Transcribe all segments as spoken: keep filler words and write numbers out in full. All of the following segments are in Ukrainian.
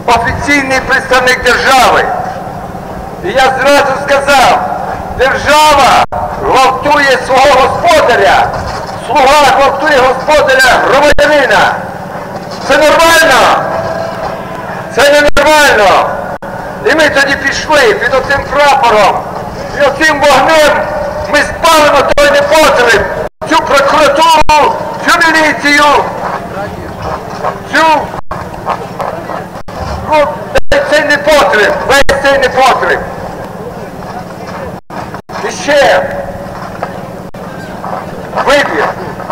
офіційний представник держави. І я зразу сказав, держава гвалтує свого господаря, слуга гвалтує господаря громадянина. Це нормально? Це ненормально. І ми тоді пішли під оцим прапором, і оцим вогнем ми спалимо той непотріб, цю прокуратуру, цю міліцію, цю, ну, цей непотріб, весь цей непотріб. І ще вибір.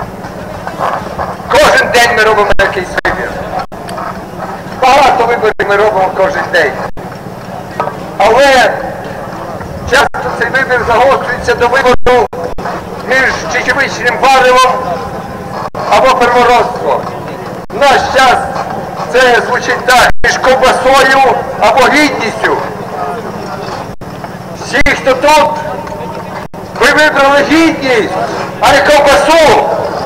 Кожен день ми робимо якийсь вибір. Багато виборів ми робимо кожен день. Але часто цей вибір загострюється до вибору між чечевичним варевом або первородством. В наш час це звучить так, між ковбасою або гідністю. Всі, хто тут, ви вибрали гідність, а не ковбасу.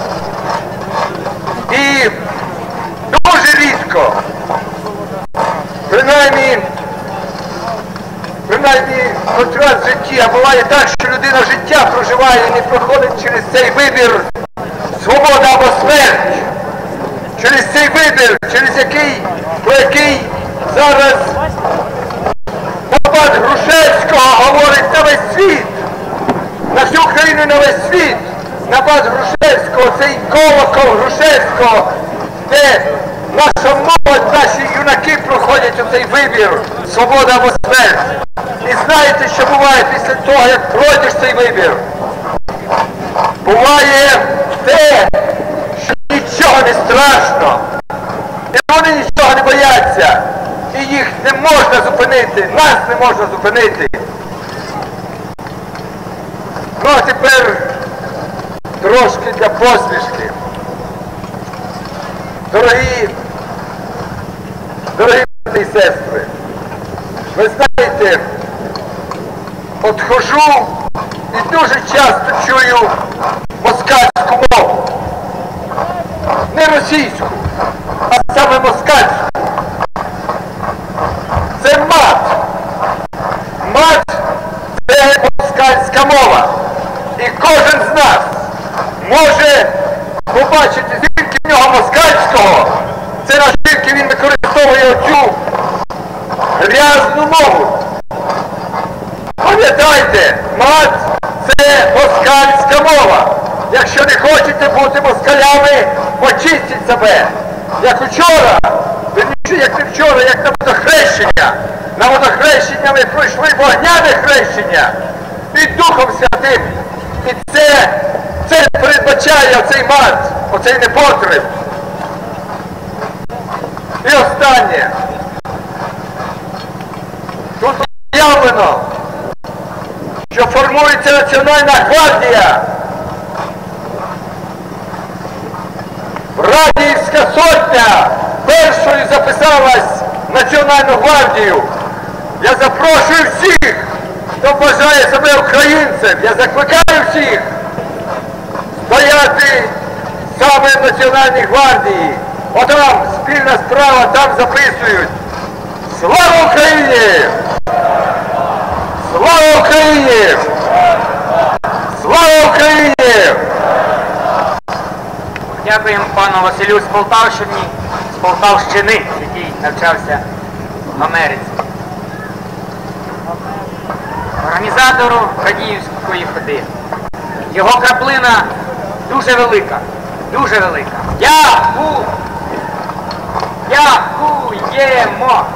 І дуже рідко, принаймні, принаймні, хоч раз в житті, а буває так, що людина життя проживає і не проходить через цей вибір свобода або смерть. Через цей вибір, через який, про який зараз напад Грушевського говорить на весь світ, на всю країну, на весь світ. Напад Грушевського, цей колокол Грушевського, де наша молодь, наші юнаки проходять оцей вибір, свобода або смерть. І знаєте, що буває після того, як пройдеш цей вибір? Буває те, що нічого не страшно. І вони нічого не бояться. І їх не можна зупинити, нас не можна зупинити. Ну а тепер трошки для посмішки. Дорогі, дорогі брати і сестри, ви знаєте, от хожу і дуже часто чую москальську мову. Не російську, а саме москальську. Це мат. Мат – це москальська мова. І кожен з нас може побачити, звідки в нього москальського, це наскільки він використовує оцю грязну мову. Пам'ятайте, мат – це москальська мова. Якщо не хочете бути москалями, очистіть себе. Як вчора, як не вчора, як на водохрещення. На водохрещення ми пройшли вогняне хрещення під Духом Святим. І це, це передбачає оцей мат, оцей непотріб. І останнє. Тут заявлено, що формується Національна гвардія. Радіївська сотня першою записалась в Національну гвардію. Я запрошую всіх, хто вважає себе українцем. Я закликаю всіх стояти саме в Національній гвардії. Отам спільна справа, там записують. Слава Україні! Слава Україні! Слава Україні! Дякуємо пану Василю з Полтавщини, з Полтавщини, який навчався в Америці. Організатору Радіївської ходи. Його краплина дуже велика, дуже велика. Дяку! Дякуємо!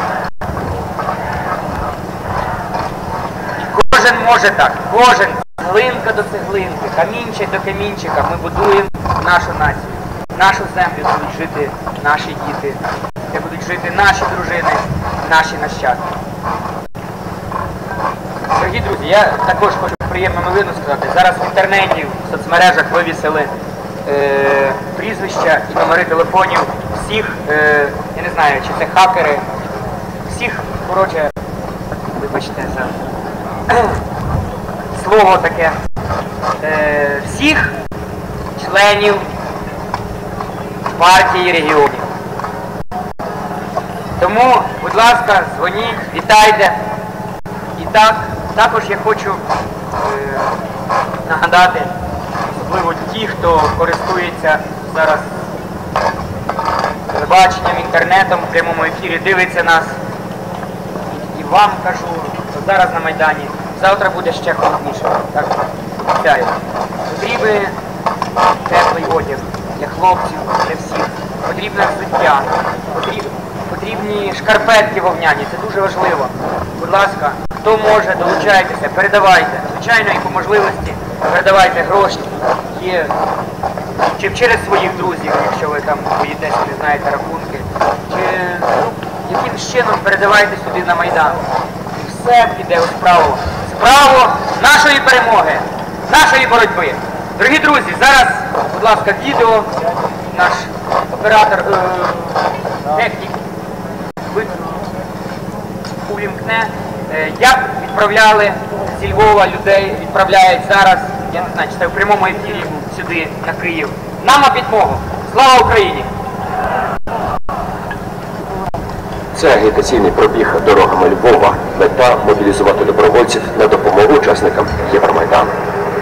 І кожен може так, кожен, цеглинка до цеглинки, камінчик до камінчика, ми будуємо нашу націю. Нашу землю будуть жити наші діти, де будуть жити наші дружини, наші нащадки. Дорогі друзі, я також хочу приємну новину сказати. Зараз в інтернеті, в соцмережах вивісили е, прізвища і номери телефонів всіх, е, я не знаю, чи це хакери, всіх, коротше, вибачте за слово таке, е, всіх членів партії регіонів. Тому, будь ласка, дзвоніть, вітайте. І так, також я хочу е, нагадати, особливо ті, хто користується зараз телебаченням, інтернетом, в прямому ефірі, дивиться нас. І вам кажу, що зараз на Майдані, завтра буде ще холодніше. Так, обіцяю. Потрібен теплий одяг для хлопців, для всіх. Потрібне взуття, потрібні, потрібні шкарпетки вовняні, це дуже важливо. Будь ласка, хто може, долучайтеся, передавайте. Звичайно, і по можливості передавайте гроші. Є, чи через своїх друзів, якщо ви там боїтеся, не знаєте рахунки, чи ну, якимсь чином передавайте сюди на Майдан. І все піде у справу. Справу нашої перемоги, нашої боротьби. Дорогі друзі, зараз, будь ласка, відео, наш оператор, е технік увімкне, е як відправляли зі Львова людей, відправляють зараз, я не знаю, чи це в прямому ефірі сюди, на Київ. Нам на підмогу. Слава Україні! Це агітаційний пробіг дорогами Львова. Мета – мобілізувати добровольців на допомогу учасникам Євромайдану.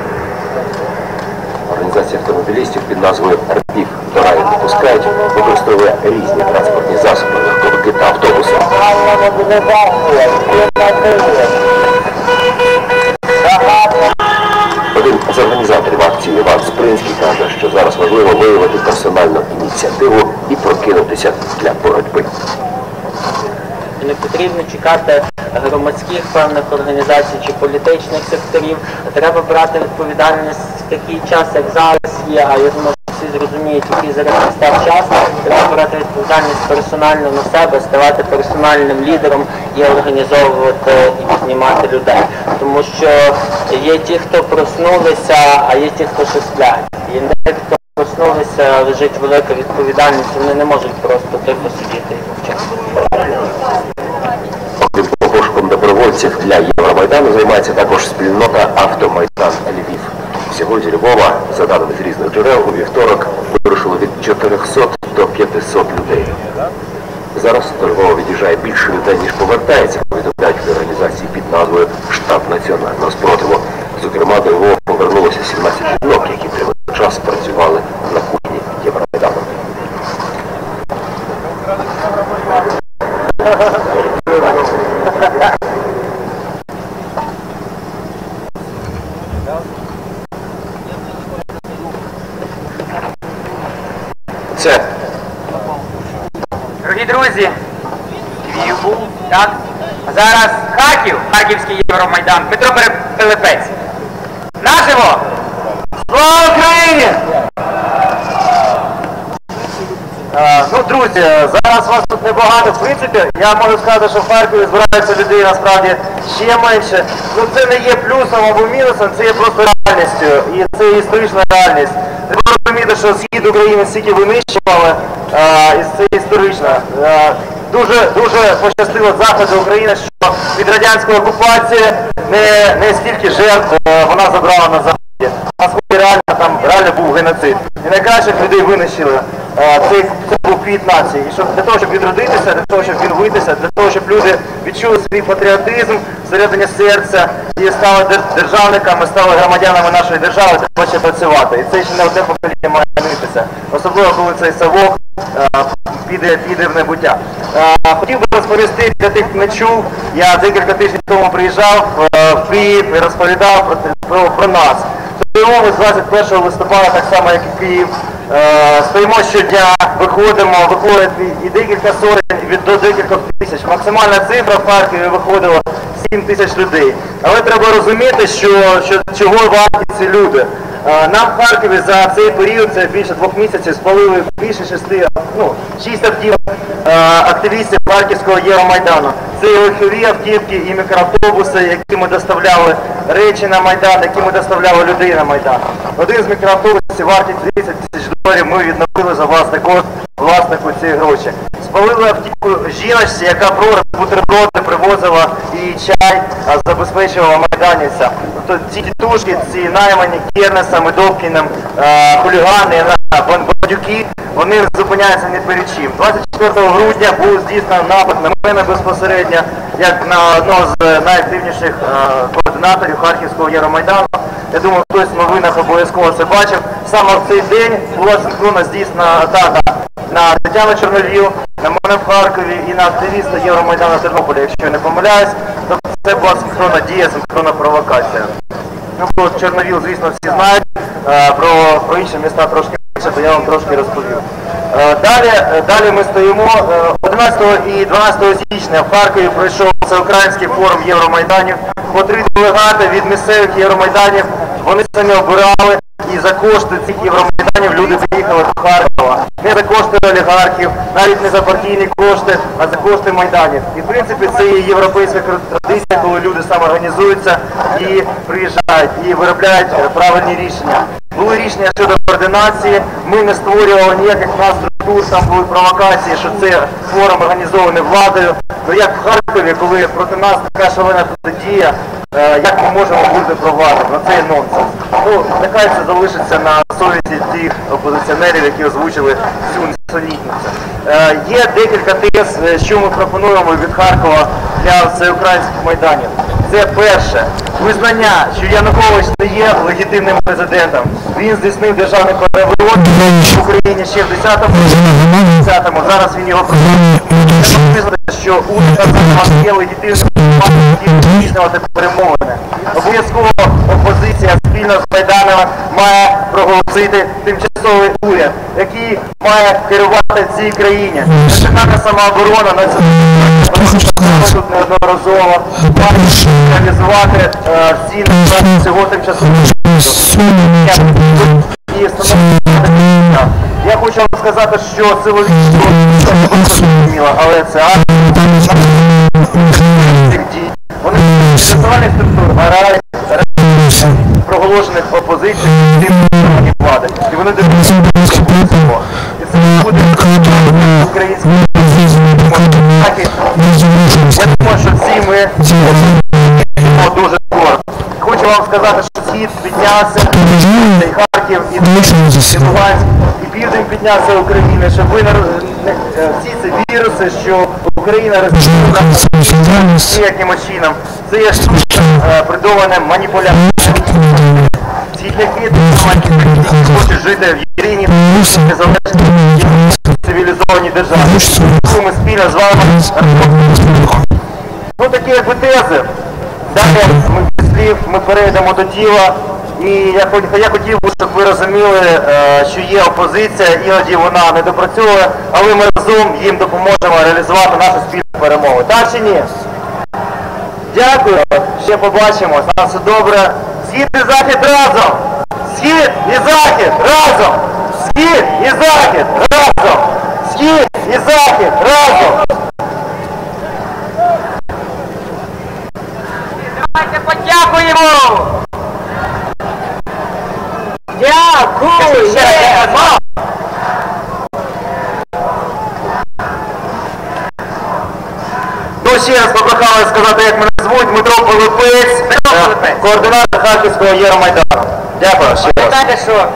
Організація автомобілістів під назвою «Рпів до раю не пускають» використовує різні транспортні засоби, легковики та автобуси. Один з організаторів акції Іван Спринський каже, що зараз важливо виявити персональну ініціативу і прокинутися для боротьби. Не потрібно чекати громадських певних організацій чи політичних секторів. Треба брати відповідальність в такий час, як зараз є, а я думаю, що всі зрозуміють, який зараз настав час. Треба брати відповідальність персонально на себе, ставати персональним лідером і організовувати і піднімати людей. Тому що є ті, хто проснулися, а є ті, хто ще сплять. І не хто проснулися, лежить велика відповідальність, вони не можуть просто тихо сидіти і мовчати. Окрім пошуком добровольців для Євромайдану займається також спільнота «Автомайдан Львів». Всього зі Львова, за даними з різних джерел, у вівторок вирушило від чотирьохсот до п'ятисот людей. Зараз до Львова від'їжджає більше людей, ніж повертається, повідомляють в організації під назвою «Штаб національного спротиву». Зокрема, до Львова повернулося сімнадцять жінок, які тривалий час працювали на кухні Євромайдану. Це. Дорогі друзі, Львів був, так? А зараз Харків, Харківський Євромайдан, Дмитро Пилипець. Наживо! Слава Україні! Ну, друзі, зараз вас тут небагато, в принципі, я можу сказати, що в Харкові збирається людей насправді ще менше. Ну, це не є плюсом або мінусом, це є просто реальністю, і це історична реальність. Треба розуміти, що схід України стільки винищували, а, і це історично. А, дуже, дуже пощастило Заходу України, що від радянської окупації не, не стільки жертв вона забрала на Заході. На Сході реально, там реально був геноцид. І найкращих людей винищили. Це, це був квіт нації. І щоб, для того, щоб відродитися, для того, щоб відновитися, для того, щоб люди відчули свій патріотизм всередині серця і стали державниками, стали громадянами нашої держави, треба ще працювати. І це ще не одне покоління має змінитися. Особливо, коли цей совок а, піде, піде в небуття. А, хотів би розповісти для тих, хто не чув. Я декілька тижнів тому приїжджав а, в Київ і розповідав про, про, про нас. Ми з двадцять першого листопада, так само як і Київ, стоїмо щодня, виходимо, виходить і декілька сотень, від до декількох тисяч. Максимальна цифра в Харкові виходила сім тисяч людей. Але треба розуміти, що, що чого варті ці люди. Нам в Харкові за цей період, це більше двох місяців, спалили більше шести, ну, шість автівок активістів Харківського Євромайдану. Це і легкові автівки, і мікроавтобуси, які ми доставляли речі на Майдан, які ми доставляли людей на Майдан. Один з мікроавтобусів вартість тридцять тисяч доларів ми відновили за власний кошт власнику ці гроші. Спалили автівку жіночці, яка про бутерброди привозила і чай, а забезпечувала майданівця. Тобто ці тітушки, ці наймані Кернесом і Добкіним, хулігани, бандюки, вони зупиняються ні перед чим. двадцять четвертого грудня був здійснено напад на мене безпосередньо, як на одного з найактивніших координаторів Харківського Євромайдану. Я думаю, хтось в новинах обов'язково це бачив. Саме в цей день була синхронно здійснена атака на Тетяну Чорновіл, на мене в Харкові і на активіста Євромайдану в Тернополі, якщо я не помиляюсь. Тобто це була синхронна дія, синхронна провокація. Ну, про Чорновіл, звісно, всі знають, про, про інші міста трошки менше, то я вам трошки розповів. Далі, далі ми стоїмо. одинадцятого і дванадцятого січня в Харкові пройшов всеукраїнський форум Євромайданів. По три делегати від місцевих Євромайданів, вони самі обирали, і за кошти цих Євромайданів люди приїхали до Харкова. Не за кошти олігархів, навіть не за партійні кошти, а за кошти майданів. І в принципі це є європейська традиція, коли люди самоорганізуються і приїжджають, і виробляють правильні рішення. Були рішення щодо координації, ми не створювали ніяких нас структур, там були провокації, що це форум організований владою. То як в Харкові, коли проти нас така шалена дія, як ми можемо бути про владу? Ну це є нонсенс. Ну, нехай це залишиться на совісті тих опозиціонерів, які озвучили цю несенітницю. Є декілька тез, що ми пропонуємо від Харкова для всеукраїнських майданів. Це перше, визнання, що Янукович не є легітимним президентом. Він здійснив державний переворот в Україні ще в десятому, зараз він його визнати, що уряд є легітимним, який здійснювати перемовини. Обов'язково опозиція спільно з Майданом має проголосити тимчасовий уряд, який має керувати цій країні. Національна самооборона, національна тут неодноразово має реалізувати е, всі насправді цього тимчасового уряду. І встановлювати. Я хочу вам сказати, що силові зрозуміло, але це цих дій. Вони національних структур, грають проголошених опозицій і влади. І вони дивляться. І це буде українські атаки. Я думаю, що всі ми дуже скоро. Хочу вам сказати, що схід піднявся, і Харків, і Луганськ, і південь піднявся України, щоб ви не всі ці віруси, що Україна розповідає якимось чином. Це є штучно придумане маніпуляція. Східники хочуть жити в єдиній незалежній цивілізованій державі. Ми спільно з вами. Ну такі якби тези. Далі ми слів, ми перейдемо до діла. І я, я хотів би, щоб ви розуміли, що є опозиція, іноді вона не допрацьовує, але ми разом їм допоможемо реалізувати нашу спільну перемогу. Так чи ні? Дякую, ще побачимось. На все добре. Схід і захід разом! Схід і захід разом! Схід і захід разом! Схід і захід разом! Давайте подякуємо! Дякуємо! Ну, ще раз попрохали сказати, як мене звуть, Дмитро Пилипець, координатор Харківського Євромайдану. Дякую, ще раз. Пам'ятайте, що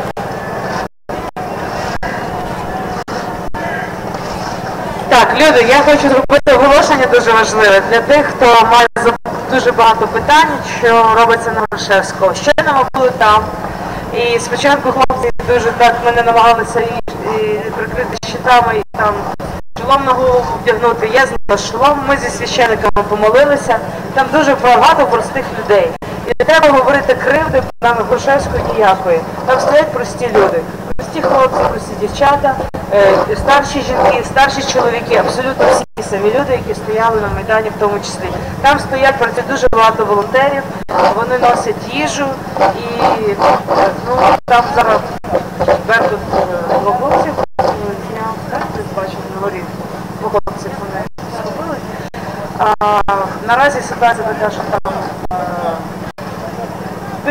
Так, люди, я хочу зробити оголошення дуже важливе для тих, хто має дуже багато питань, що робиться на Грушевського. Щойно ми були там, і спочатку хлопці дуже так мене намагалися і, і прикрити щитами, і там шолом на голову вдягнути. Я зняла шолом, ми зі священниками помолилися, там дуже багато простих людей. І не треба говорити кривди, нам Грушевської ніякої. Там стоять прості люди. Прості хлопці, прості дівчата, е, старші жінки, старші чоловіки, абсолютно всі самі люди, які стояли на Майдані в тому числі. Там стоять проти дуже багато волонтерів, вони носять їжу і е, ну, там зараз Беркут двох хлопців зняв, так, ви бачили на горі, двох хлопців вони схопили. А, наразі ситуація така, що там е, тихо, спокійно.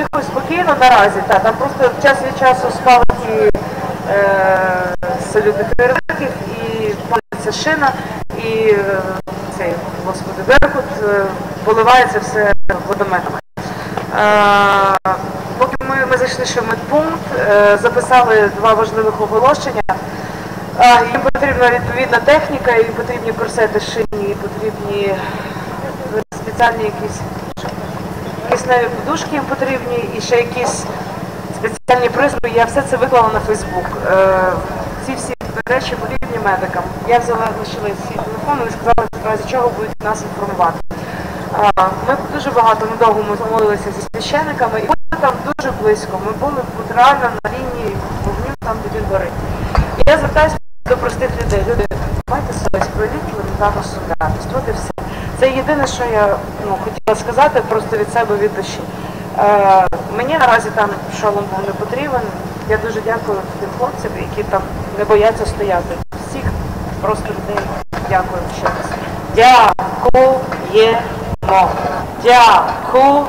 жінки, ну наразі, та, там просто час від часу спалахи е, салютних фейерверків і палиться шина, і е, цей, господи, Беркут, е, поливається все водометами. Е, поки ми, ми зайшли ще в медпункт, е, записали два важливих оголошення. Е, їм потрібна відповідна техніка, їм потрібні корсети шинні, їм потрібні спеціальні якісь кисневі подушки їм потрібні і ще якісь спеціальні пристрої. Я все це виклала на Фейсбук. Е, ці всі речі потрібні медикам. Я взяла, лишила свій телефон, вони сказали, що в разі чого будуть нас інформувати. Е, ми дуже багато, недовго ми замовилися зі священниками і були там дуже близько. Ми були от, реально на лінії вогню, там, де він горить. І я звертаюся до простих людей. Люди, майте совість, пройдіть елементарну солідарність. От і все. Це єдине, що я ну, хотіла сказати просто від себе, від душі. Е, мені наразі там шолом був не потрібен. Я дуже дякую тим хлопцям, які там не бояться стояти. Всіх просто людей дякую ще раз. Дякуємо. Дякуємо.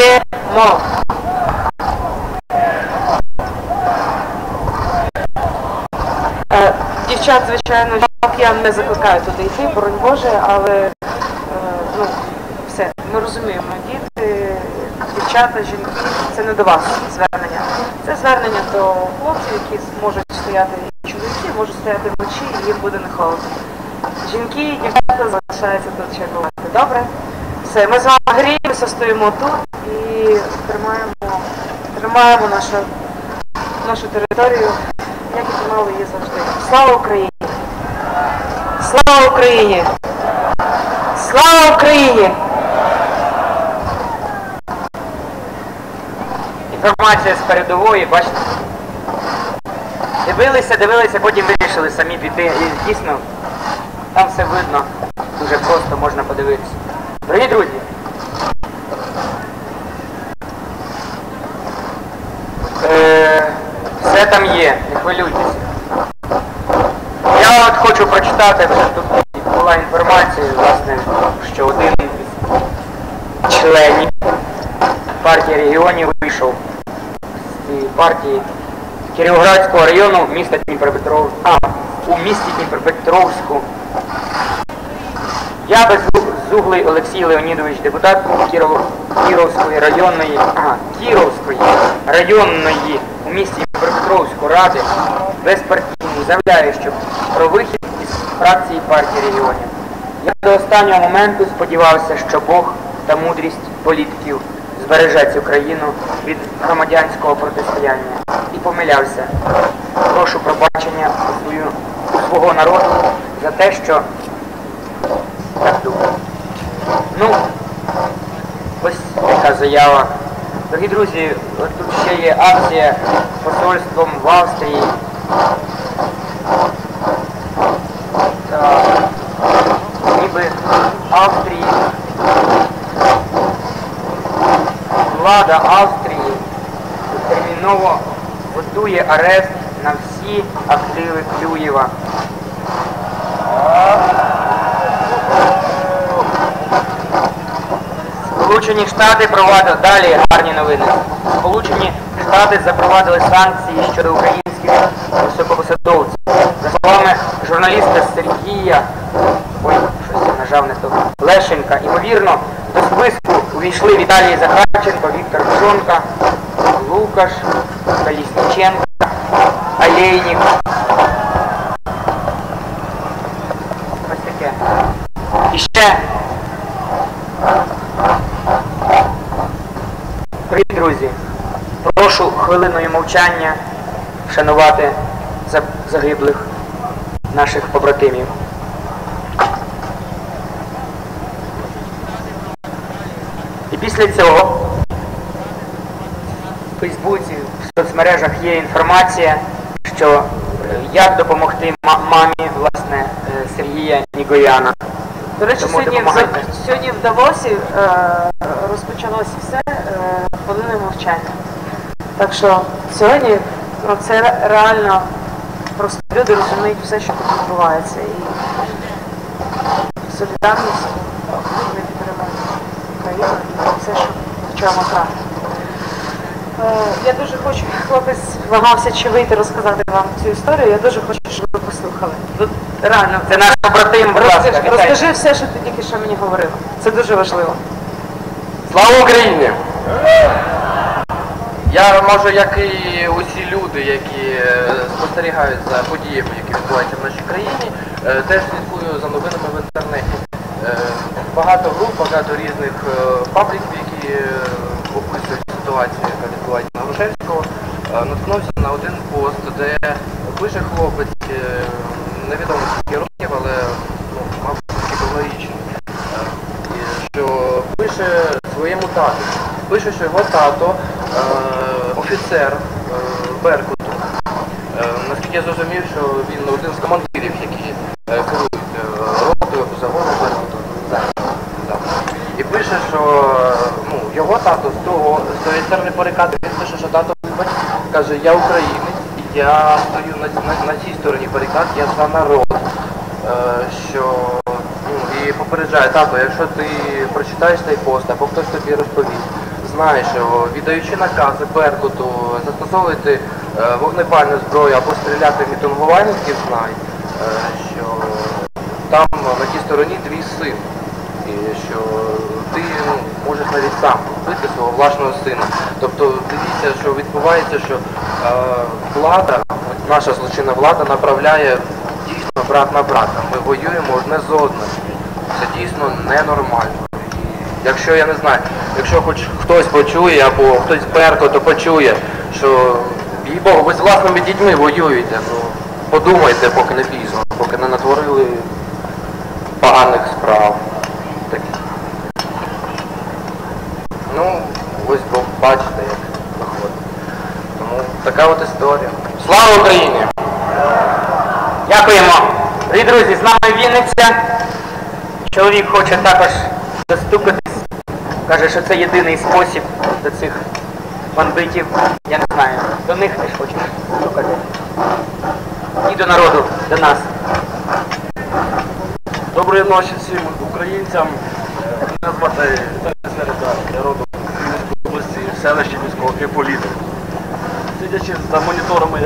Е, дівчат, звичайно, я не закликаю туди йти, боронь Боже, але е, ну, все, ми розуміємо, діти, дівчата, жінки, це не до вас звернення. Це звернення до хлопців, які можуть стояти, і чоловіки можуть стояти вночі, і їм буде не холодно. Жінки і дівчата залишаються тут чергувати. Добре? Все, ми з вами гріємося, стоїмо тут і тримаємо, тримаємо нашу, нашу територію, як і тримали її завжди. Слава Україні! Слава Україні! Слава Україні! Інформація з передової, бачите? Дивилися, дивилися, потім вирішили самі піти. І дійсно, там все видно, дуже просто можна подивитися. Дорогі друзі! Е, все там є, не хвилюйтесь. Я от хочу прочитати, вже тут була інформація, власне, що один із членів партії регіонів вийшов з цієї партії Кіровоградського району міста Дніпропетровську, а, у місті Дніпропетровську. Я Беззуглий Олексій Леонідович, депутат Кіров, Кіровської районної, ага, Кіровської районної у місті Дніпропетровської ради безпартійний заявляю, що про вихід із фракції партії регіонів. Я до останнього моменту сподівався, що Бог та мудрість політиків збереже цю країну від громадянського протистояння. І помилявся. Прошу пробачення у, свою, у свого народу за те, що так думаю. Ну, ось така заява. Дорогі друзі, от тут ще є акція посольством в Австрії. Так, ніби Австрії, влада Австрії терміново готує арест на всі активи Клюєва. Сполучені Штати провадили, далі гарні новини. Сполучені Штати запровадили санкції щодо українських високопосадовців. За словами журналіста Сергія, ой, щось я нажав не то, Лещенка, ймовірно, до списку увійшли Віталій Захарченко, Віктор Пшонка, Лукаш, Колісниченко, Олейник. Ось таке. І ще. Привіт, друзі. Прошу хвилиною мовчання вшанувати загиблих наших побратимів. І після цього в Фейсбуці, в соцмережах є інформація, що як допомогти мамі, власне, Сергія Нігояна. До речі, сьогодні в, сьогодні в Давосі е, розпочалося все е, хвилиною мовчання. Так що сьогодні ну, це реально просто люди розуміють все, що тут відбувається. І солідарність не підтримує Україну і все, що в чому правда. Я дуже хочу, хлопець вагався, чи вийти розказати вам цю історію, я дуже хочу, щоб ви послухали. Тут реально, Це наш побратим, будь ласка. розкажи, вітаю. розкажи все, що ти тільки що мені говорив. Це дуже важливо. Слава Україні! Я, може, як і усі люди, які е, спостерігають за подіями, які відбуваються в нашій країні, е, теж слідкую за новинами в інтернеті. Е, Багато груп, багато різних е, пабліків, які е, описують ситуацію, яка відбувається на Грушевського. Е, Наткнувся на один пост, де пише хлопець, е, невідомо скільки років, але ну, мабуть, довгорічний, е, і що пише своєму тату. Пише, що його тато е, офіцер е, Беркуту. Е, наскільки я зрозумів, що він один з командирів, які е, керують е, ротою або загоном Беркуту. Так. І пише, що ну, його тато з того, з тої сторони барикади, він пише, що тато каже, я українець, я стою на, на, на цій стороні барикад, я за народ. Е, що ну, і попереджає, тато, якщо ти прочитаєш цей пост, або хтось тобі розповість, знай, що віддаючи накази Беркуту застосовувати е, вогнепальну зброю або стріляти мітингувальників, знай, е, що там на тій стороні твій син. І що ти ну, можеш навіть сам вбити свого власного сина. Тобто дивіться, що відбувається, що е, влада, наша злочинна влада направляє дійсно брат на брата. Ми воюємо одне з одним. Це дійсно ненормально. Якщо, я не знаю, якщо хоч хтось почує, або хтось з Беркуту почує, що, їй Богу, ви з власними дітьми воюєте, ну, подумайте, поки не пізно, поки не натворили поганих справ. Так. Ну, ось бачите, як виходить. Тому така от історія. Слава Україні! Дякуємо. Дорогі друзі, з нами Вінниця. Чоловік хоче також достукатись. Каже, що це єдиний спосіб до цих бандитів. Я не знаю, до них теж хочеш стукати. І до народу, до нас. Доброї ночі всім українцям. Мене звати Віталій Середа, я родом з Вінницької області, селище міського Триполіти. Сидячи за моніторами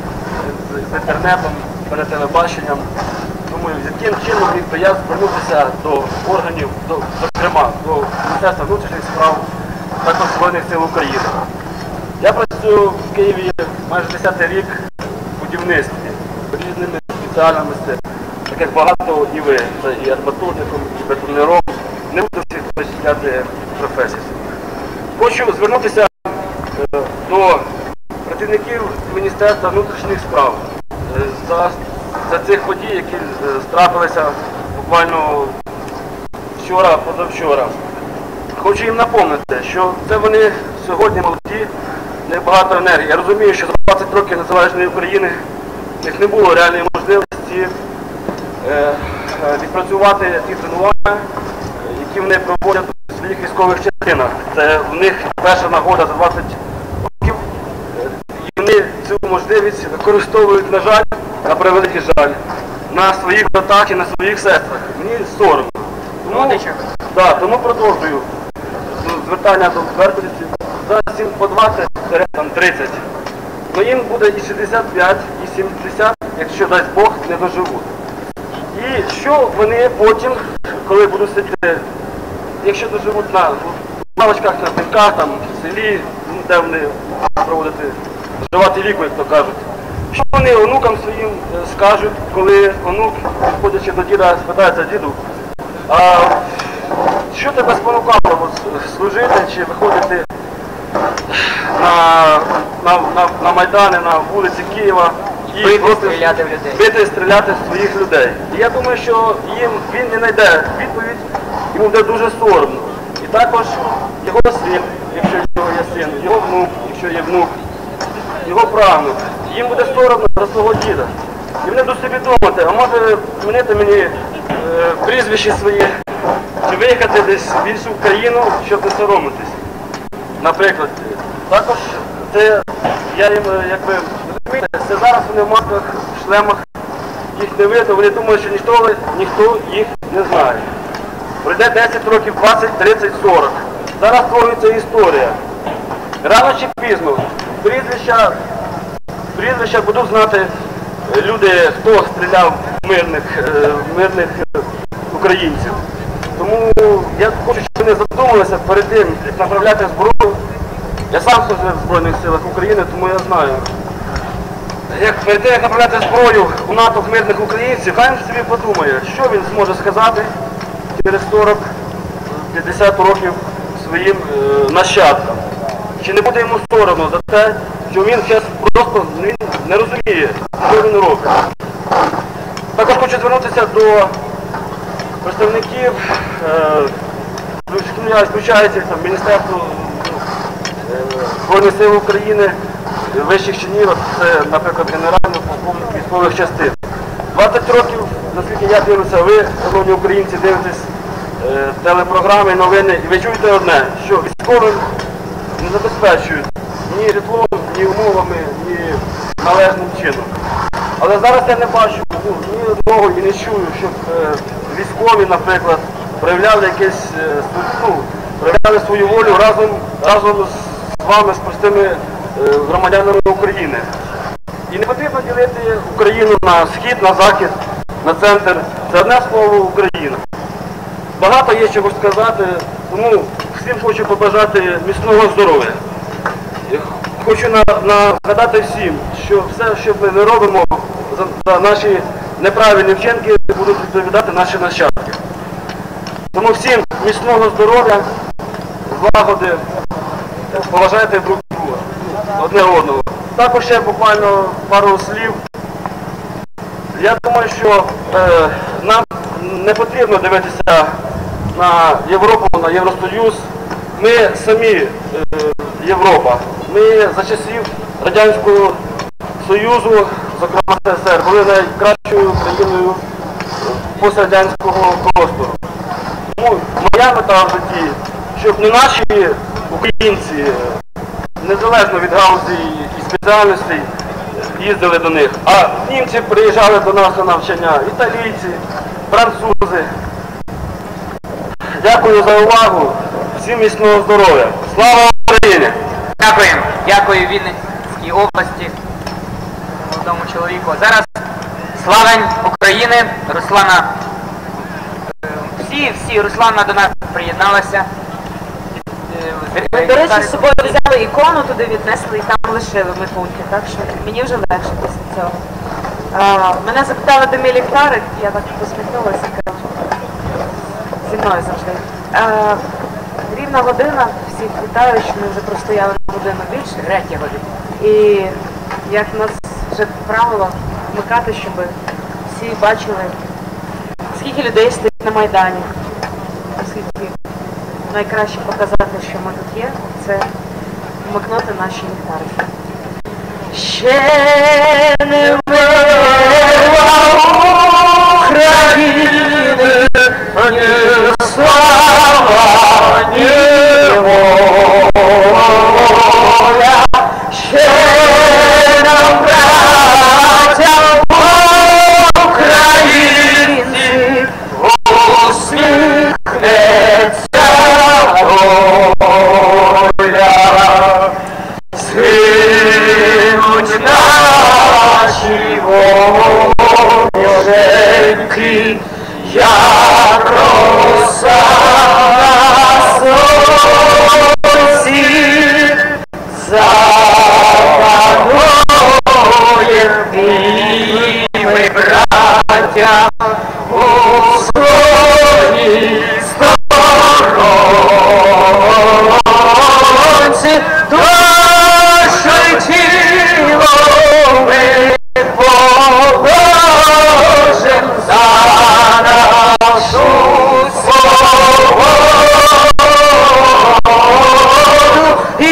з інтернетом, перед телебаченням, думаю, з яким чином міг би я звернутися до органів, до, зокрема, до Міністерства внутрішніх справ, також Збройних сил України. Я працюю в Києві майже десятий рік в будівництві, різними спеціальностями, так як багато і ви, це і арматурником, і бетонером, не буду всіх перечисляти професій. Хочу звернутися е, до працівників Міністерства внутрішніх справ е, за, за цих подій, які е, трапилися буквально вчора, позавчора. Хочу їм напомнити, що це вони сьогодні молоді, не багато енергії. Я розумію, що за двадцять років незалежної України в них не було реальної можливості е, відпрацювати ті тренування, які вони проводять у своїх військових частинах. Це в них перша нагода за двадцять років, і вони цю можливість використовують, на жаль, на превеликий жаль, на своїх братах і на своїх сестрах. Мені соромно. Тому, да, тому продовжую звертання до беркутівців. Зараз їм по двадцять тридцять. Ну їм буде і шістдесят п'ять, і сімдесят, якщо дасть Бог, не доживуть. І що вони потім, коли будуть сидіти, якщо доживуть на лавочках, на пеньках, там, в селі, де вони проводити, доживати віку, як то кажуть. Що вони онукам своїм скажуть, коли онук, підходячи до діда, спитається: діду, а що тебе спонукало служити чи виходити на, на, на, на Майдани, на вулиці Києва і бити, стріляти в людей. Бити, стріляти в своїх людей. І я думаю, що їм він не знайде відповідь, йому буде дуже соромно. І також його син, якщо в нього є син, його внук, якщо є внук, його правнук. Їм буде соромно про свого діда. І вони будуть собі думати, а може змінити мені е, прізвище своє, чи виїхати десь в іншу країну, щоб не соромитись. Наприклад, також це, я їм, якби, розумієте, це зараз вони в масках, в шлемах, їх не видно, вони думають, що ніхто, ніхто їх не знає. Пройде десять років, двадцять, тридцять, сорок. Зараз створюється історія. Рано чи пізно прізвища, прізвища будуть знати люди, хто стріляв в мирних, мирних українців. Тому я хочу, щоб ви не задумалися перед тим, як направляти зброю. Я сам служив в Збройних силах України, тому я знаю. Як перед тим, як направляти зброю у натовп мирних українців, хай він собі подумає, що він зможе сказати через сорок-п'ятдесят років своїм е, нащадкам. Чи не буде йому соромно за те, що він зараз просто він не розуміє, що він робить. Також хочу звернутися до представників, е, включаючи там, Міністерство е, Збройних сил України, вищих чинів, це, наприклад, генеральних військових частин. двадцять років, наскільки я дивлюся, ви, шановні українці, дивитесь е, телепрограми, новини, і ви чуєте одне, що військовим не забезпечують ні житлом, ні умовами, ні належним чином. Але зараз я не бачу ну, ні одного і не чую, щоб е, військові, наприклад, проявляли якесь, е, ну, проявляли свою волю разом, разом з вами, з простими е, громадянами України. І не потрібно ділити Україну на схід, на захід, на центр. Це одне слово Україна. Багато є чого сказати, тому всім хочу побажати міцного здоров'я. Хочу нагадати всім, що все, що ми не робимо, за, за наші неправильні вчинки будуть відповідати наші нащадки. Тому всім міцного здоров'я, злагоди, поважайте друг друга, одне одного. Також ще буквально пару слів. Я думаю, що е, нам не потрібно дивитися на Європу, на Євросоюз. Ми самі е, Європа. Ми за часів Радянського Союзу, зокрема СССР, були найкращою країною пострадянського простору. Тому моя мета в житті, щоб не наші українці, незалежно від галузі і спеціальностей, їздили до них, а німці приїжджали до нас на навчання, італійці, французи. Дякую за увагу. Всім міцного здоров'я. Слава Україні! Дякую. Дякую Вінницькій області, молодому чоловіку. Зараз славень України, Руслана. Всі, всі, Руслана до нас приєдналася. Ми, до речі, з собою взяли ікону, туди віднесли і там лишили в метунки, так що мені вже легше після цього. А, мене запитали, де мій ліхтарик, я так посміхнулася, кажу, зі мною завжди. А, рівна година, всіх вітаю, що ми вже простояли на годину більше. Третя година. І як в нас вже правило вмикати, щоб всі бачили, скільки людей стоїть на Майдані, оскільки найкраще показати, що ми тут є, це вмикнути наші ліхтарики. Ще не вмерла України, ні слава, ні воля, ще нам, браття українці, усміхнеться доля. Згинуть наші вогненьки, як роса на сонці, запануєм і ми, браття, у своїй сторонці, душу тіло ми положим за нашу свободу і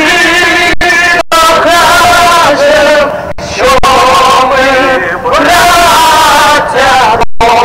покажем, що ми браття.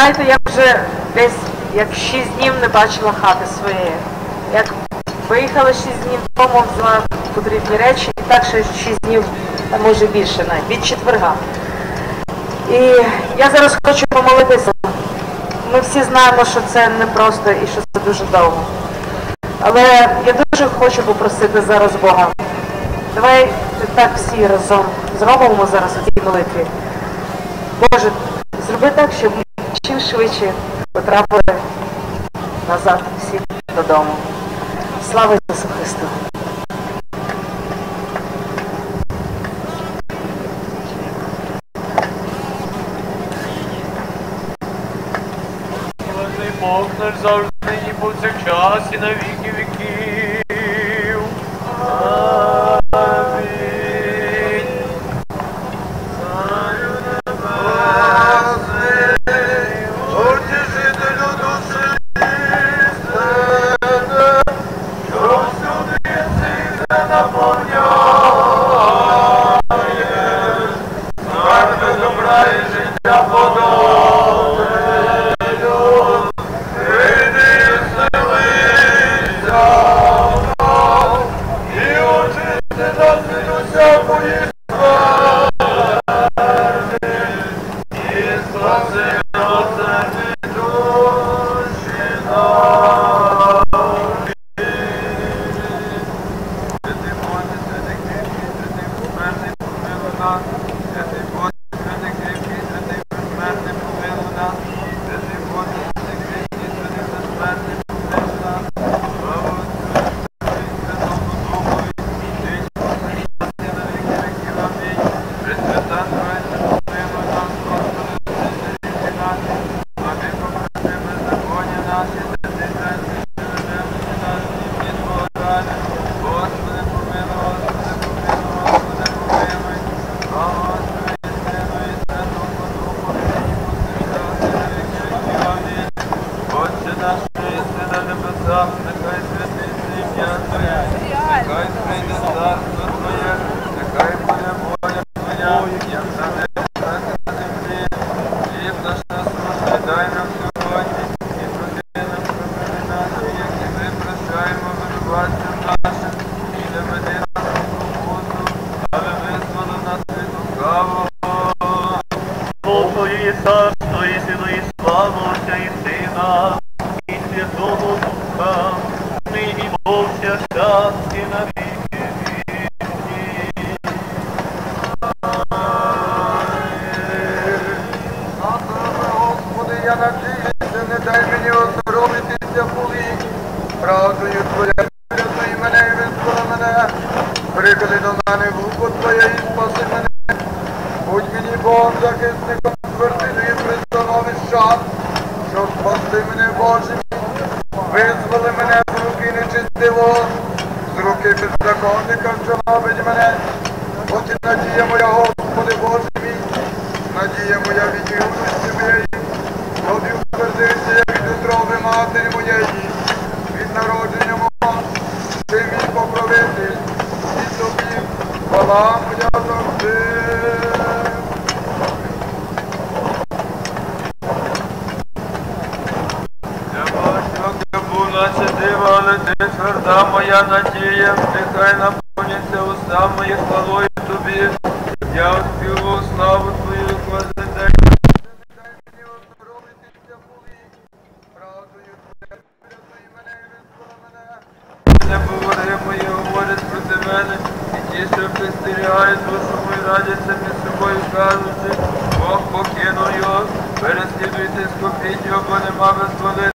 знаєте, я вже десь як шість днів не бачила хати своєї. Як виїхала шість днів дому, взяла потрібні речі, і так ще шість днів, а може більше навіть, від четверга. І я зараз хочу помолитися. Ми всі знаємо, що це непросто і що це дуже довго. Але я дуже хочу попросити зараз Бога. Давай так всі разом зробимо зараз у цій молитві. Боже, зроби так, щоб ми чим швидше потрапили назад всі додому. Слава Ісусу Христу! Бог наш завжди нині повсякчас і на віки віків. Амінь. Царю небесний, утішителю душі істини, що всюди єси не наповняєш, скарби добра і життя подобрелю. Бог покинув його, переслідуйте, скупіть його, бо нема без води.